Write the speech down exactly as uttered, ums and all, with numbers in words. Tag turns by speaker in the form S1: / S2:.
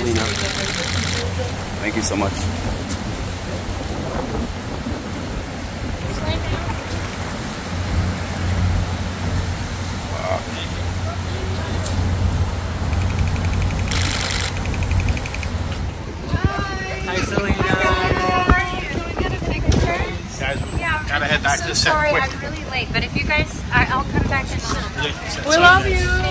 S1: Selena. Thank you so much.
S2: Hi, Selena.
S3: Can we get a picture?
S2: Guys, we
S3: Yeah,
S2: gotta head back
S3: so
S2: to the set
S3: sorry,
S2: quick.
S3: I'm really late, but if you guys, I, I'll come back in a little bit.
S2: We love you.